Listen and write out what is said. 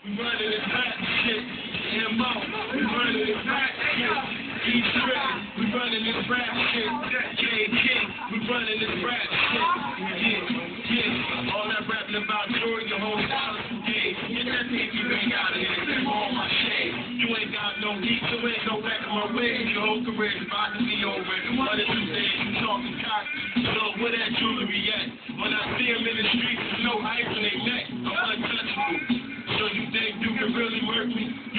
We running this rap shit. M.O. We running this rap shit. E-Trip. We running this rap shit. J.K. We running this rap shit. Yeah. All that rapping about Jordan, your whole style is too gay. Get that thing you ain't out of here. All my shade. You ain't got no heat, so ain't no back in my way. Your whole career is about to be over. One of two days, you talking cock. So where that jewelry at? When I see him in the streets, there's no ice on their neck.